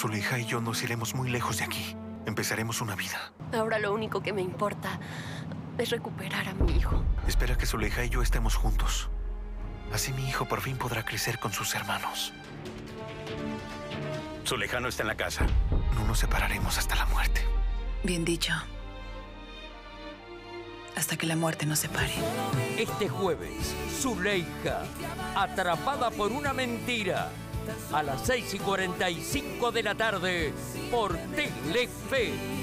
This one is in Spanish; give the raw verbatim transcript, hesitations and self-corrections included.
Zuleika y yo nos iremos muy lejos de aquí. Empezaremos una vida. Ahora lo único que me importa es recuperar a mi hijo. Espera que Zuleika y yo estemos juntos. Así mi hijo por fin podrá crecer con sus hermanos. Zuleika no está en la casa. No nos separaremos hasta la muerte. Bien dicho. Hasta que la muerte nos separe. Este jueves, Zuleika, atrapada por una mentira. A las seis y cuarenta y cinco de la tarde por Telefe.